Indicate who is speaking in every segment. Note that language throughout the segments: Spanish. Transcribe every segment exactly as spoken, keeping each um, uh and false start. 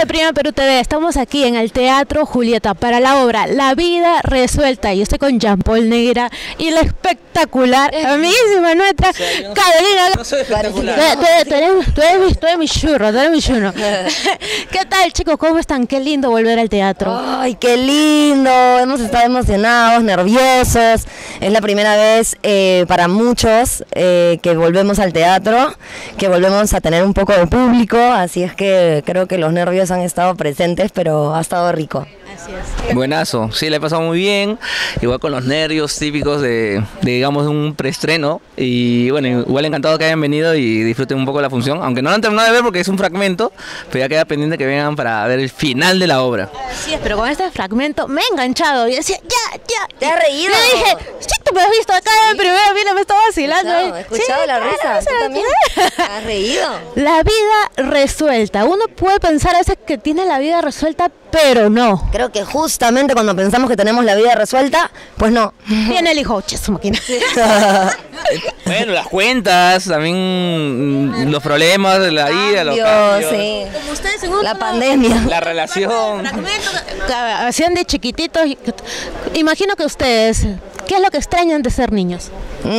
Speaker 1: Premium Perú T V, estamos aquí en el Teatro Julieta para la obra La Vida Resuelta. Yo estoy con Jean Paul Negra y la espectacular, amiguísima nuestra, Carolina.
Speaker 2: No soy espectacular.
Speaker 1: Tú, tú- tú eres, tú eres- tú eres mi churro, tú eres mi churro. ¿Qué tal, chicos? ¿Cómo están? Qué lindo volver al teatro.
Speaker 3: Ay, qué lindo, hemos estado emocionados, nerviosos. Es la primera vez eh, para muchos eh, que volvemos al teatro, que volvemos a tener un poco de público, así es que creo que los nervios han estado presentes, pero ha estado rico.
Speaker 1: Así es.
Speaker 2: Buenazo, sí, le he pasado muy bien, igual con los nervios típicos de, de, digamos, un preestreno, y bueno, igual encantado que hayan venido y disfruten un poco la función, aunque no lo han terminado de ver porque es un fragmento, pero ya queda pendiente que vengan para ver el final de la obra.
Speaker 1: Así es, pero con este fragmento me he enganchado y decía, ya, ya.
Speaker 3: ¿Te has reído?
Speaker 1: Le dije, sí, tú me has visto acá en primera fila, me estaba vacilando.
Speaker 3: Escuchado, he escuchado
Speaker 1: Sí,
Speaker 3: la
Speaker 1: claro,
Speaker 3: risa,
Speaker 1: esa
Speaker 3: ¿tú
Speaker 1: la
Speaker 3: también?
Speaker 1: tuve.
Speaker 3: ¿Te has reído?
Speaker 1: La vida resuelta. Uno puede pensar a veces que tiene la vida resuelta, pero no.
Speaker 3: Creo que justamente cuando pensamos que tenemos la vida resuelta, pues no.
Speaker 1: Viene el hijo, che, su máquina.
Speaker 2: Bueno, las cuentas, también mm, los problemas de la vida, los
Speaker 3: Dios,
Speaker 2: cambios,
Speaker 3: sí.
Speaker 1: Como ustedes en un
Speaker 3: La
Speaker 1: solo
Speaker 3: pandemia.
Speaker 2: la relación.
Speaker 1: fragmento que hacían de chiquititos. y- Imagino que ustedes, ¿qué es lo que extrañan de ser niños?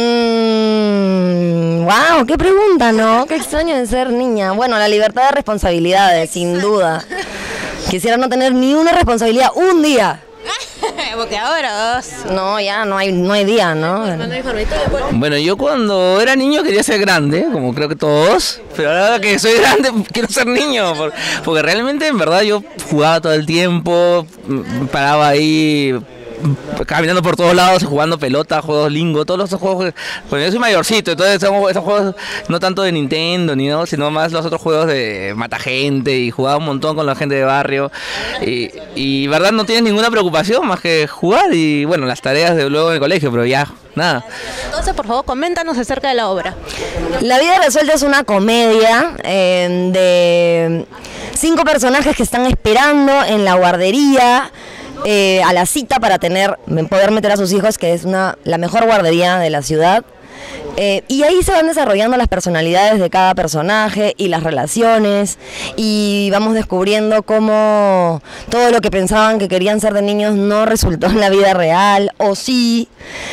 Speaker 3: Mm, wow, qué pregunta, ¿no? Qué extraño de ser niña. Bueno, la libertad de responsabilidades, sin duda. Quisiera no tener ni una responsabilidad un día.
Speaker 1: Porque ahora...
Speaker 3: No, ya no hay, no hay día, ¿no?
Speaker 2: Bueno, yo cuando era niño quería ser grande, como creo que todos, pero ahora que soy grande quiero ser niño, por- porque realmente en verdad yo jugaba todo el tiempo, m- paraba ahí m- caminando por todos lados, jugando pelota, juegos lingo, todos los juegos, que- bueno, yo soy mayorcito, entonces son esos juegos no tanto de Nintendo ni no, sino más los otros juegos de mata gente, y jugaba un montón con la gente de barrio, y, y verdad no tienes ninguna preocupación más que jugar y bueno, las tareas de luego en el colegio, pero ya, nada.
Speaker 1: Entonces, por favor, coméntanos acerca de la obra.
Speaker 3: La vida resuelta es una comedia eh, de cinco personajes que están esperando en la guardería eh, a la cita para tener poder meter a sus hijos, que es una la mejor guardería de la ciudad. Eh, y ahí se van desarrollando las personalidades de cada personaje y las relaciones, y vamos descubriendo cómo todo lo que pensaban que querían ser de niños no resultó en la vida real, o sí.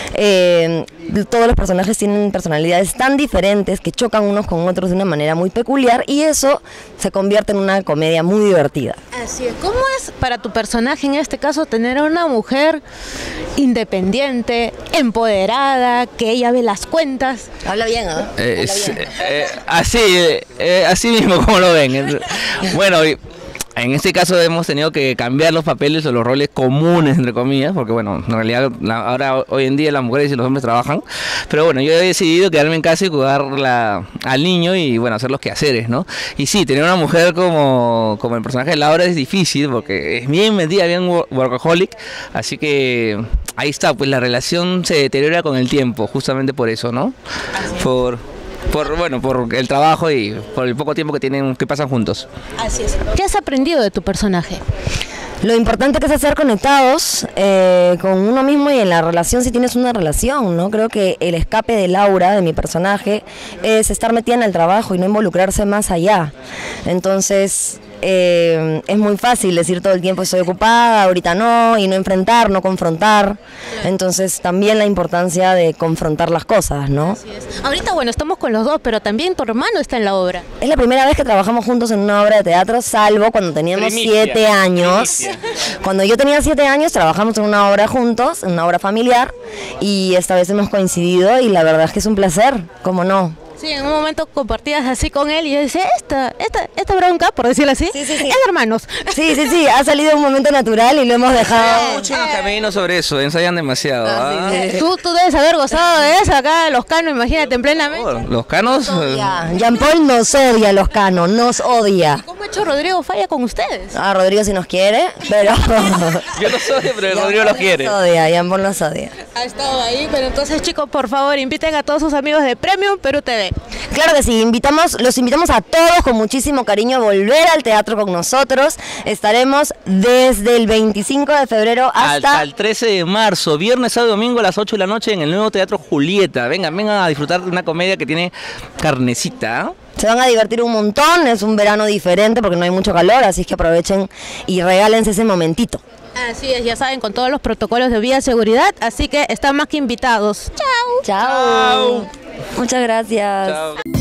Speaker 3: Eh, todos los personajes tienen personalidades tan diferentes que chocan unos con otros de una manera muy peculiar, y eso se convierte en una comedia muy divertida.
Speaker 1: Así es. ¿Cómo es para tu personaje en este caso tener a una mujer independiente, empoderada, que ella ve las cuentas?
Speaker 3: Habla bien, ¿no?
Speaker 2: Eh, es- eh, así, eh, eh, así mismo como lo ven. Es- Bueno, y en este caso hemos tenido que cambiar los papeles o los roles comunes, entre comillas, porque bueno, en realidad la- ahora hoy en día las mujeres y los hombres trabajan, pero bueno, yo he decidido quedarme en casa y cuidar la- al niño y bueno, hacer los quehaceres, ¿no? Y sí, tener una mujer como, como el personaje de Laura es difícil porque es bien metida, bien wo- workaholic, así que ahí está, pues la relación se deteriora con el tiempo, justamente por eso, ¿no? Por, por bueno, por el trabajo y por el poco tiempo que tienen, que pasan juntos.
Speaker 1: Así es. ¿Qué has aprendido de tu personaje?
Speaker 3: Lo importante que es estar conectados eh, con uno mismo y en la relación, si tienes una relación, ¿no? Creo que el escape de Laura, de mi personaje, es estar metida en el trabajo y no involucrarse más allá. Entonces, eh, es muy fácil decir todo el tiempo estoy ocupada, ahorita no, y no enfrentar, no confrontar. Entonces, también la importancia de confrontar las cosas, ¿no?
Speaker 1: Así es. Ahorita, bueno, estamos con los dos, pero también tu hermano está en la obra.
Speaker 3: Es la primera vez que trabajamos juntos en una obra de teatro, salvo cuando teníamos
Speaker 2: Primicia,
Speaker 3: siete años.
Speaker 2: primicia.
Speaker 3: Cuando yo tenía siete años trabajamos en una obra juntos, en una obra familiar, y esta vez hemos coincidido y la verdad es que es un placer, ¿cómo no?
Speaker 1: Sí, en un momento compartías así con él y yo decía, esta, esta, esta bronca, por decirlo así,
Speaker 3: Sí, sí, sí.
Speaker 1: es de hermanos.
Speaker 3: Sí, sí, sí, ha salido un momento natural y lo hemos dejado.
Speaker 2: Mucho en el camino sobre eso, ensayan demasiado.
Speaker 3: Ah, sí,
Speaker 2: ¿ah?
Speaker 3: sí.
Speaker 1: Tú, tú debes haber gozado de eso acá, los canos, imagínate, en plena mente.
Speaker 2: Oh, Los canos, eh,
Speaker 3: Ya, Jean Paul nos odia, los canos, nos odia.
Speaker 1: ¿Cómo ha hecho Rodrigo Falla con ustedes?
Speaker 3: Ah, Rodrigo si nos quiere, pero...
Speaker 2: yo no soy, pero
Speaker 3: Jean
Speaker 2: Rodrigo
Speaker 3: Paul
Speaker 2: los quiere.
Speaker 3: Nos odia, Jean Paul nos odia.
Speaker 1: Ha estado ahí, pero entonces chicos, por favor, inviten a todos sus amigos de Premium Perú T V.
Speaker 3: Claro que sí, invitamos, los invitamos a todos con muchísimo cariño a volver al teatro con nosotros. Estaremos desde el veinticinco de febrero hasta...
Speaker 2: Hasta el trece de marzo, viernes, sábado y domingo a las ocho de la noche en el nuevo Teatro Julieta. Vengan, vengan a disfrutar de una comedia que tiene carnecita. ¿ah?
Speaker 3: Se van a divertir un montón, es un verano diferente porque no hay mucho calor, así es que aprovechen y regálense ese momentito.
Speaker 1: Así es, ya saben, con todos los protocolos de seguridad, así que están más que invitados. Chao.
Speaker 3: Chao. Muchas gracias.
Speaker 2: Chao.